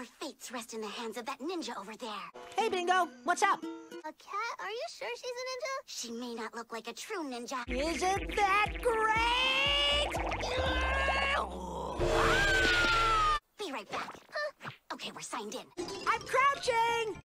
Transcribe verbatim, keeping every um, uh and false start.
Our fates rest in the hands of that ninja over there. Hey, Bingo, what's up? A cat? Are you sure she's a ninja? She may not look like a true ninja. Isn't that great? Be right back. Okay, we're signed in. I'm crouching!